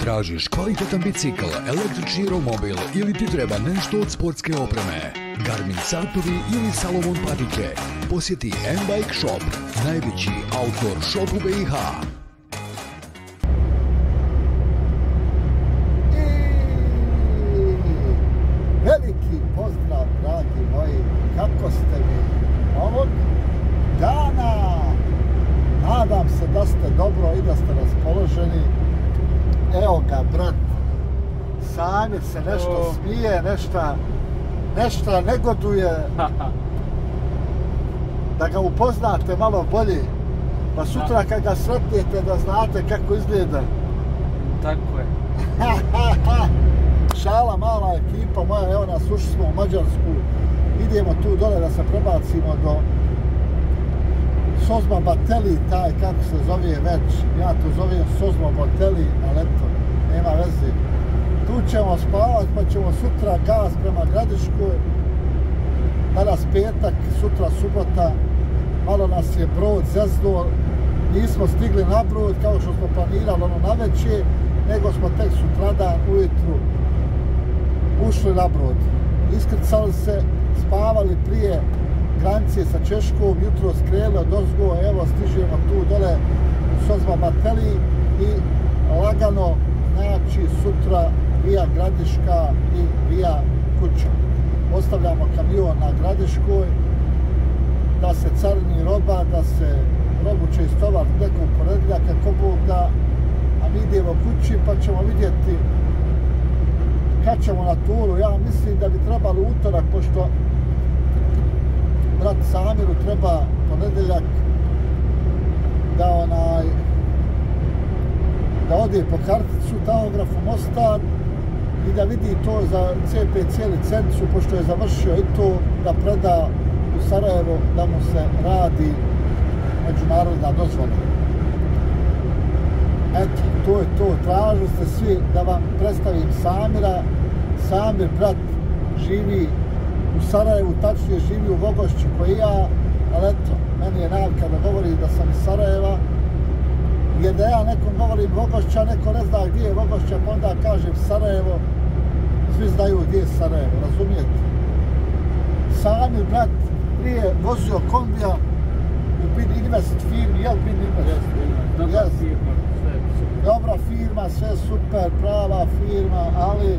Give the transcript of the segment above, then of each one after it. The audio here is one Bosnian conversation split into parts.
Tražiš kvalitetan bicikl, električni romobil ili ti treba nešto od sportske opreme? Garmin satovi ili Salomon patike? Posjeti M-Bike Shop, najveći outdoor shop u BiH. Veliki pozdrav, dragi moji, kako ste mi ovog dana? Nadam se da ste dobro i da ste raspoloženi. Evo ga, brat, Samir se nešto smije, nešto negoduje. Da ga upoznate malo bolje, pa sutra kad ga sretnete da znate kako izgleda. Tako je. Šala, mala ekipa moja, evo nas, ušli smo u Mađarsku, idemo tu dole da se prebacimo do Sozma Bateli, taj kako se zove već, ja to zovem Sozma Bateli, ali eto, nema veze. Tu ćemo spavat, pa ćemo sutra gaz prema Gradiškoj, danas petak, sutra subota, malo nas je brod zeznuo, nismo stigli na brod kao što smo planirali ono na večer, nego smo tek sutradan ujutru ušli na brod. Iskrcali se, spavali prije granice sa Češkom, jutro skrenuli od ozgo, evo stižemo tu dole u Sozma Bateli i lagano, znači sutra via Gradiška i via kuća. Ostavljamo kamion na Gradiškoj, da se carini roba, da se robu će istovar nekog ponedjeljaka kako Bog da, a mi idemo kući pa ćemo vidjeti kad ćemo na turu. Ja mislim da bi trebalo utorak, pošto brat Samiru treba ponedjeljak da ode po karticu tahografu Mostar i da vidi to za CPC licencu, pošto je završio i to, da preda u Sarajevo da mu se radi međunarodna dozvola. Eto, to je to. Tražili ste svi da vam predstavim Samira. Samir, brat, živi u Sarajevu, tačnije živi u Vogošću koji ja, ali eto, meni je navika da govori da sam iz Sarajeva, jer da ja nekom govorim Vogošća, neko ne zna gdje je Vogošća, pa onda kažem Sarajevo, svi znaju gdje je Sarajevo, razumijete? Samir, brat, prije vozio kombija u Bin Invest firmi, jel Bin Invest? Dobra firma, sve super. Dobra firma, sve super, prava firma, ali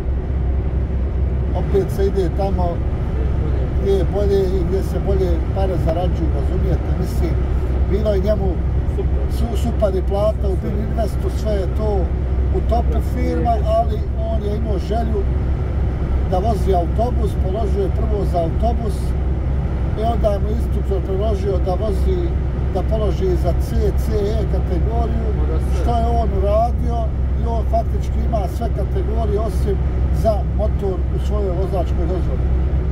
opet se ide tamo gdje je bolje i gdje se bolje pare zarađuju, razumijete? Mislim, bilo je njemu super i plata u Bin Investu, sve je to u topu firma, ali on je imao želju da vozi autobus, položio je prvo za autobus i onda mu instruktor predložio da položi za CE kategoriju, što je on uradio i on faktički ima sve kategorije osim za motor u svojoj vozačkoj dozvoli.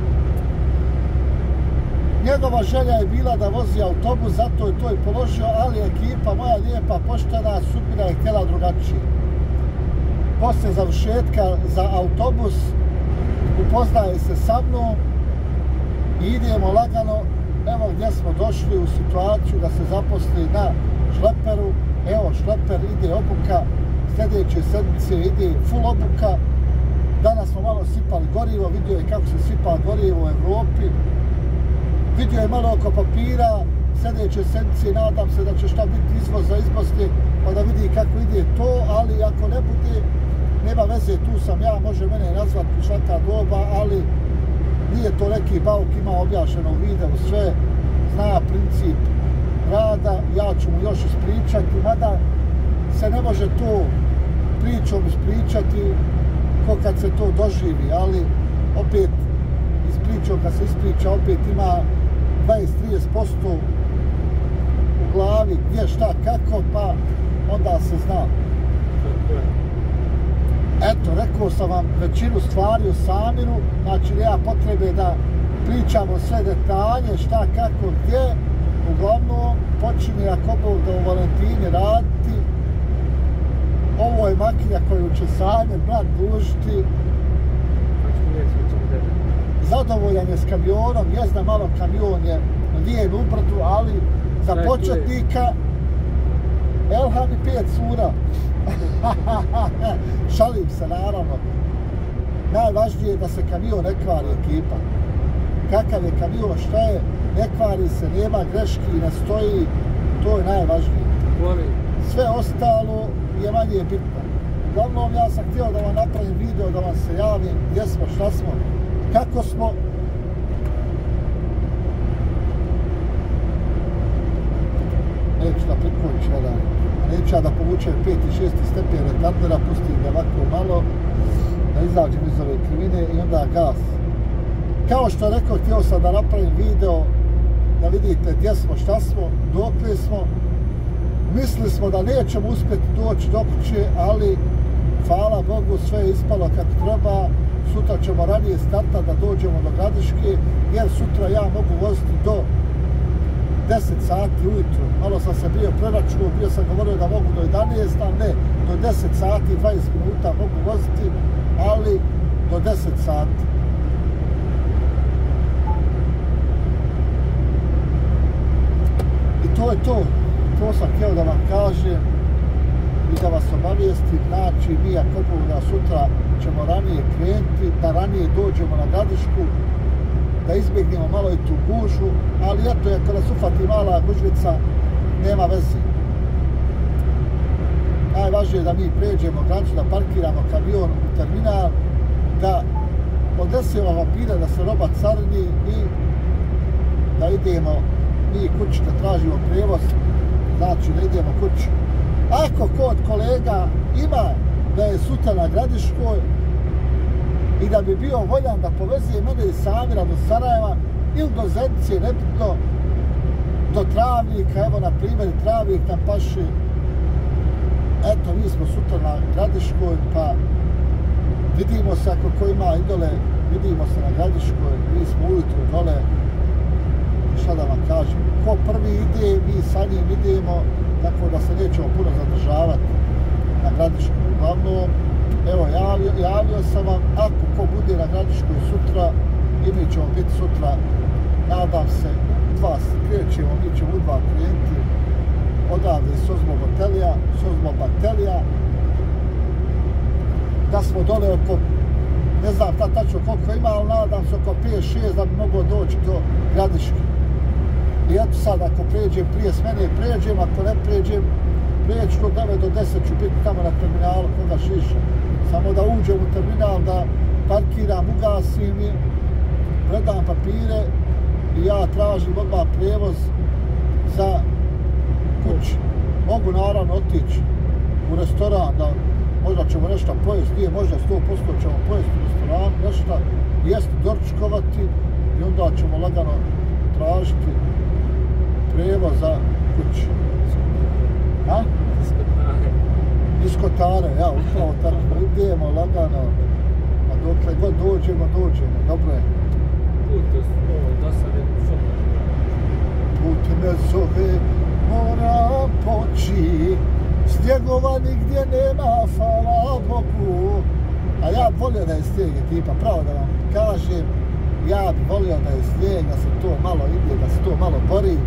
Njegova želja je bila da vozi autobus, zato je to i položio, ali ekipa moja lijepa, poštena, sudbina je htjela drugačije. Poslije završetka za autobus upoznaje se sa mnom i idemo lagano, evo gdje smo došli u situaciju da se zaposli na šleperu. Evo, šleper ide obuka, sljedeće sedmice ide full obuka. Danas smo malo sipali gorivo, vidio je kako se sipa gorivo u Evropi. Vidio je malo oko papira, sljedeće sedmice nadam se da će šta biti izvoz za izbosti, pa da vidi kako ide to, ali ako ne bude, nema veze, tu sam ja, može mene nazvati u svaka doba, ali nije to neki bauk, ima objašnjeno u videu sve, zna princip rada, ja ću mu još ispričati, mada se ne može to pričom ispričati ko kad se to doživi, ali opet ispričom kad se ispriča, opet ima 20-30% u glavi gdje šta kako, pa onda se zna. Eto, rekao sam vam većinu stvari o Samiru, znači nema potrebe da pričamo sve detalje, šta, kako, gdje. Uglavnom, počinje ako Bog da u Valentini raditi. Ovo je makinja koju će Samir, brat, dužiti. Zadovoljan je s kamionom, jest da malo kamion je lijen u brdu, ali za početnika Elham i 5 cura. Šalim se, naravno. Najvažnije je da se kamion ne kvari, ekipa. Kakav je kamion, šta je, ne kvari se, nema greški, ne stoji, to je najvažnije. Sve ostalo je manje bitno. Uglavnom, ja sam htio da vam napravim video, da vam se javim gdje smo, šta smo, kako smo. Neću da prikočim, neću ja da povučem 5. i 6. stepen retardera, pustim ga ovako malo, da izađem iz ove krivine i onda gas. Kao što rekao, htio sam da napravim video, da vidite gdje smo, šta smo, dokle smo. Mislili smo da nećemo uspjeti doći do kuće, ali hvala Bogu sve je ispalo kako treba. Sutra ćemo ranije starta da dođemo do Gradiške, jer sutra ja mogu voziti do 10 sati ujutru. Malo sam se bio preračunao, bio sam govorio da mogu do 11, ali ne, do 10 sati i 20 minuta mogu voziti, ali do 10 sati. I to je to. To sam htio da vam kažem i da vas obavijestim. Znači, mi ako Bog da sutra ćemo ranije krenuti, da ranije dođemo na Gradišku, da izbjegnemo malo i tu gužu, ali eto, ako nas ufati mala gužvica, nema veze. Najvažnije je da mi pređemo granicu, da parkiramo kamion u terminal, da odnesemo papire, da se roba carini i da idemo mi kući, da tražimo prevoz, znači da idemo kući. Ako kod kolega ima da je sutra na Gradiškoj i da bi bio voljan da poveze mene iz Samira do Sarajeva ili do Zenice, nebitno, do Travnika, evo na primjer Travnik nam paši, eto mi smo sutra na Gradiškoj, pa vidimo se ako ko ima idole, vidimo se na Gradiškoj, mi smo ujutru dole, šta da vam kažem, ko prvi ide, mi sa njim idemo, tako da se nećemo puno zadržavati na Gradiškoj. Uglavnom, evo, javio sam vam, ako ko bude na Gradiškoj sutra, i mi ćemo biti sutra, nadam se, u 2 krećemo, mi ćemo u 2 krenuti, odavde iz Sozmo Batelija, da smo dole oko, ne znam tačno koliko ima, ali nadam se oko 5-6 da bi moglo doći do Gradiške. I eto sad, ako pređem prije smene, pređem, ako ne pređem, preći do 9 do 10 ću biti tamo na terminalu koga šiša. Samo da uđem u terminal, da parkiram, ugasim i predam papire i ja tražim odmah prevoz za kući. Mogu naravno otići u restoran, da možda ćemo nešto pojesti, nije možda 100% ćemo pojesti u restoranu, nešto jesti, doručkovati i onda ćemo lagano tražiti prevoz za kući. Ha? Diskotare, ja, upravo tako, idemo lagano, a dokle god dođemo, dobro je. Put me zove, moram poći, snjegova nigdje nema, hvala Bogu. A ja bi volio da je snijeg, ekipa, pravo da vam kažem, ja bi volio da je snijeg, da se to malo ide, da se to malo bori.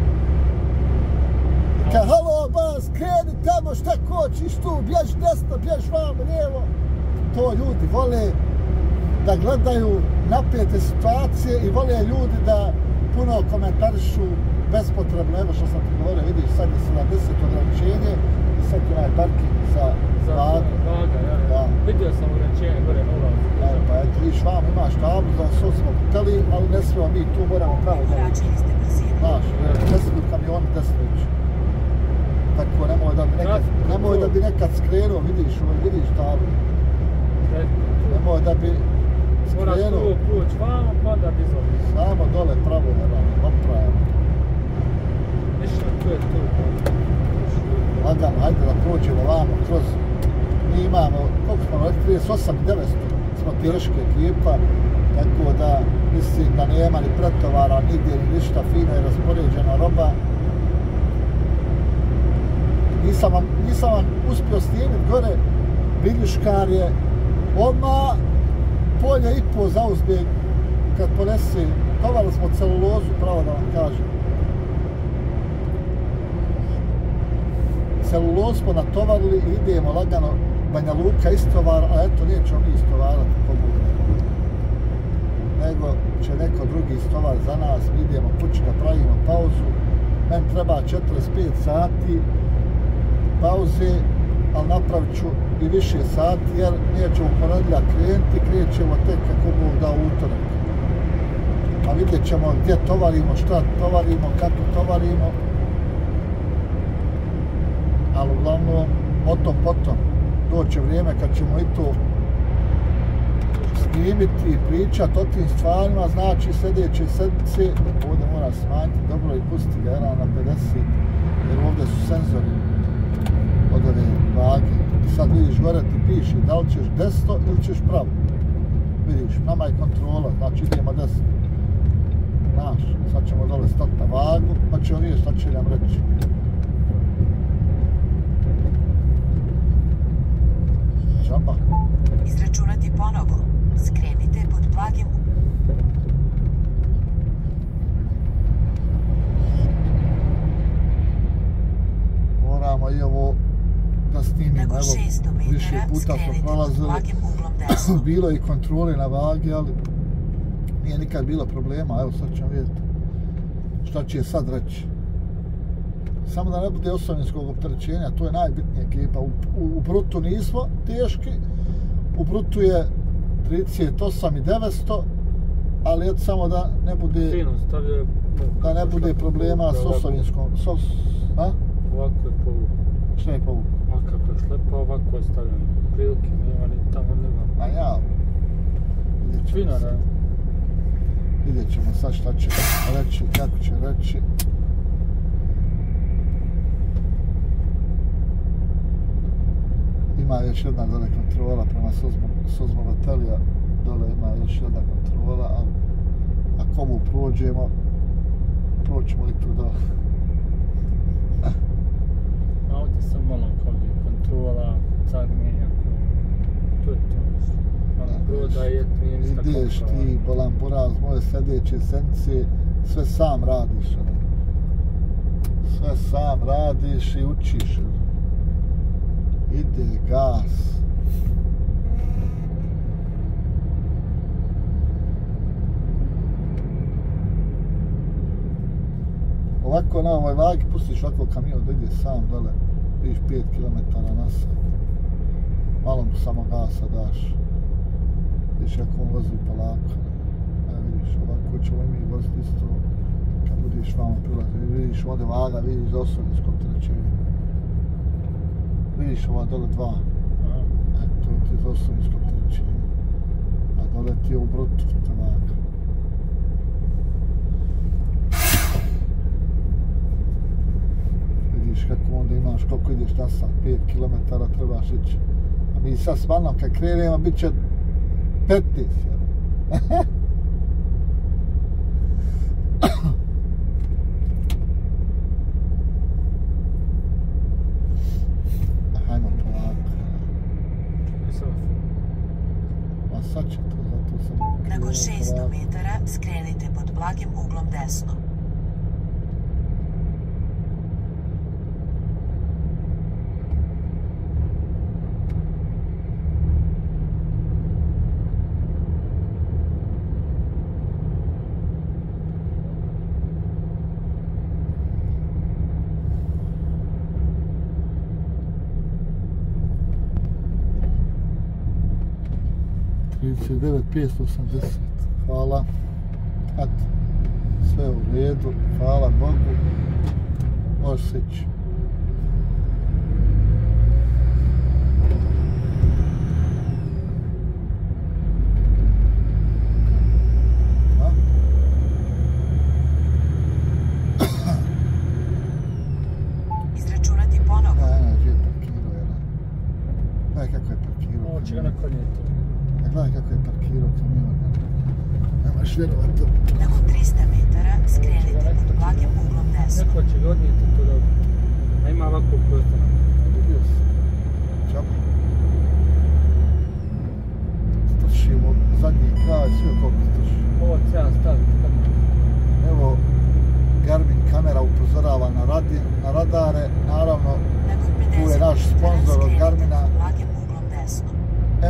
Kad halo, bas, kreni tamo, šta kočiš tu, bjež desno, bjež vamo, lijevo. To ljudi vole da gledaju napete situacije i vole ljudi da puno komentarišu bespotrebno. Evo što sam ti govorio, vidiš, sad je 70 ograničenje i sad je onaj parking za vaga. Ja. Vidio sam ograničenje gore na ulazu. Pa eto, vidiš, vamo imaš tablu za Sozmo Batelija, ali ne smijemo mi tu, moramo pravo da znaš, ne smiju kamioni desnići. Tako, nemoj da bi nekad skrenuo, vidiš tablu. Nemoj da bi skrenuo. Moraš prvo proći vamo, pa onda bi izvoli. Samo dole pravo, opravno. Ništa, to je to. Lagano, hajde da prođemo vamo kroz. Mi imamo, koliko smo rekli, 38-900 smo teške ekipa, tako da mislim da nema ni pretovara, nigdje ni ništa, fino je raspoređena roba. Nisam vam uspio snimiti gore, Biljuškar je odmah polje i po zauzbe kad ponese, tovali smo celulozu, pravo da vam kažem. celuloz smo natovarili i idemo lagano Banja Luka istovar, a eto nećemo mi istovarati nego će neko drugi istovar za nas, mi idemo kući da pravimo pauzu. Meni treba 45 sati pauze, ali napravit ću i više sati jer nećemo u ponedjeljak krenuti, krećemo tek kako Bog da utorak. A vidjet ćemo gdje tovarimo, šta tovarimo, kako tovarimo. Ali uglavnom, o tom potom, doće vrijeme kad ćemo i to snimiti i pričati o tim stvarima, znači sljedeće sedmice, ovdje mora smanjiti dobro i pustiti ga na 50, jer ovdje su senzori od ove vage. I sad vidiš gore ti piše da li ćeš desno ili ćeš pravo. Vidiš, nama je kontrola, znači idemo desno. Znaš, sad ćemo dole stati na vagu, pa ćemo vidjeti šta će nam reći. Džaba. Izračunati ponovo. Skrenite pod blagim... Moramo i ovo da snimimo. Evo, više puta smo prolazili. Bilo je i kontrole na vagi, ali nije nikad bilo problema. Evo sad ćemo vidjeti šta će sad reći. Samo da ne bude osovinskog opterećenja, to je najbitnije ekipa. U brutu nismo teški, u brutu je 38.900, ali eto samo da ne bude problema s osovinskom. Ovako je povuk. Šta je povuk? Ovako je šlepa, ovako je stavljeno. Prilike nema, ni tamo nema. A ja. Čvina, ne? Vidjet ćemo sad šta će reći, kako će reći. Ima još jedna dole kontrola prema Suzmo Vatelija, dole ima još jedna kontrola, ali ako ovu prođemo, proćemo i tu dole. A ovdje sam malo kao kontrola, carmenja, to je to. Prodaje, nije ništa kontrola. Ideš ti, bolan buraz, moje sljedeće sedmice, sve sam radiš. Sve sam radiš i učiš. Ide gas. Ovako na ovoj vagi pustiš ovako kamion da ide sam dole, vidiš 5 km na sat. Malo mu samo gasa daš. Vidiš kako on vozi polako. Vidiš, ovako ćemo i mi voziti isto kad budiš vamo prilazi. Vidiš ovdje vaga, vidiš za osovinsko opterećenje. Vidiš ova dole 2. To ti je za osovinsko opterećenje. A dole ti je u brutu ta vaga. Vidiš kako onda imaš, koliko ideš na sat, 5 km trebaš ići. A mi sad s manom kad krenemo bit će 15. Hajmo polako. A sad će to, zato sam... Nakon 600 metara skrenite pod blagim uglom desno. $39.580. Hvala. Eto, sve u redu. Hvala Bogu. Možeš sići. Izračunati ponovo. Gdje je parkirao, jel? Gledaj kako je parkirao. Ovo će ga nakonjeti. Gledaj kako je parkirao kamion. Nemaš vjerovat to. Nakon 300 metara skrenite pod blagim uglom desno. Neko će ga odnijeti to dobro. A ima ovako prostora. Vidio si. Čapa. Stršimo zadnji kraj, sve koliko strši. Ovo treba staviti kameru. Evo, Garmin kamera upozorava na radare, naravno. Nakon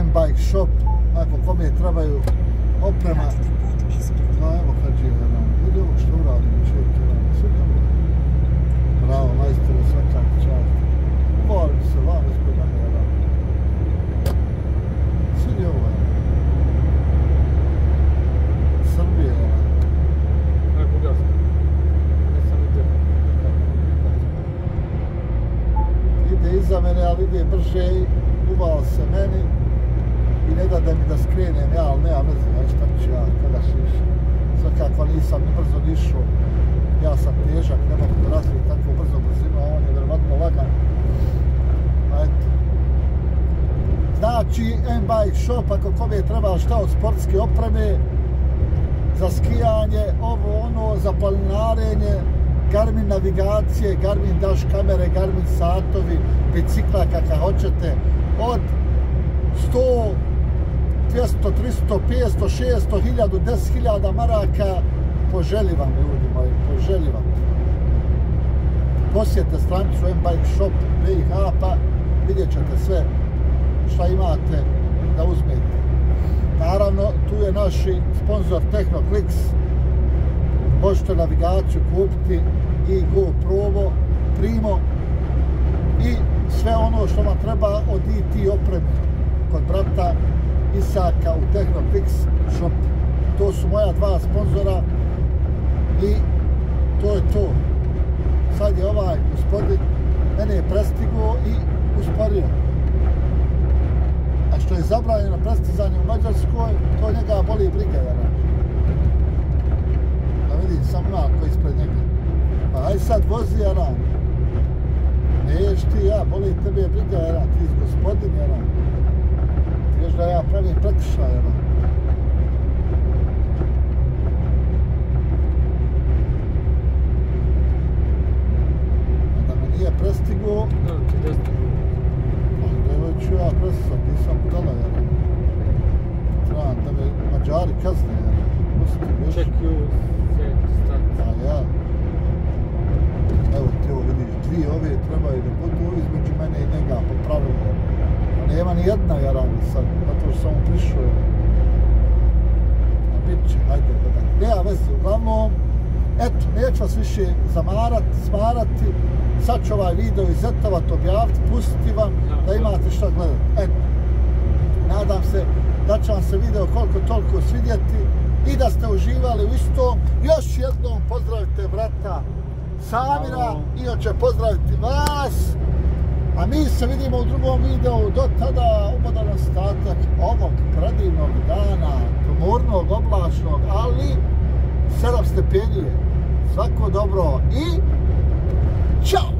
M-Bike Shop, ako kome trebaju oprema. Vratite put ispred. No evo kad je jedan, vidi ovo što uradim, čovjek jedan, sve dobro. Bravo, majstore, svaka čast. Volim se, vam ispod mene jedan. Sve ovo je. Srbije jedan. Ne, Bugarska. Nisam vidio. Ide iza mene, ali ide brže i uvao se meni i ne da mi da skrenem ja, ali nema veze, ja šta ću ja, kada šiš. Svakako nisam ni brzo nišao, ja sam težak, ne mogu da razvijem tako brzo brzinu, a on je vjerovatno lagan. A eto. Znači, M-Bike Shop, ako kome treba šta od sportske opreme, za skijanje, ovo ono, za planinarenje, Garmin navigacije, Garmin dash kamere, Garmin satovi, bicikla kakav hoćete, od 100, 200, 300, 500, 600, 1000, 10.000 maraka, poželi vam ljudi moji, poželi vam. Posjetite stranicu M-Bike Shop BiH pa vidjet ćete sve šta imate da uzmete. Naravno, tu je naš sponsor TechnoClicks. Možete navigaciju kupiti i GoPro, Primo i sve ono što vam treba od IT opreme kod brata Isaka u TechnoClicks Shop. To su moja dva sponzora i to je to. Sad je ovaj gospodin mene je prestigao i usporio. A što je zabranjeno prestizanje u Mađarskoj, to njega boli briga, jel? Da vidim sam malo ispred njega. Pa aj sad vozi, jel? Neš ti ja, boli tebe briga, jel? Ti si gospodin, jel? Ti ješ da ja pravim prekršaj, jel? A da me nije prestigao, Da, ti desno. onda ću ja prestisat, nisam budala, jel? Trebam da me Mađari kazne, jel? Check you, set, start. A ja. Evo ti ovo vidiš, dvije ove trebaju da budu između mene i njega po pravilu. A nema ni jedna jarana sad, zato što sam mu prišao. A bit će, hajde gledaj. Nema veze, uglavnom, eto, neću vas više smarati. Sad ću ovaj video izetovat, objaviti, pustiti vam da imate šta gledati. Eto, nadam se da će vam se video koliko toliko svidjeti i da ste uživali u istom. Još jednom pozdravite brata Samira i on će pozdraviti vas. A mi se vidimo u drugom videu. Do tada ugodan ostatak ovog predivnog dana, pomornog, oblačnog, ali 7 stepenije. Svako dobro i čao!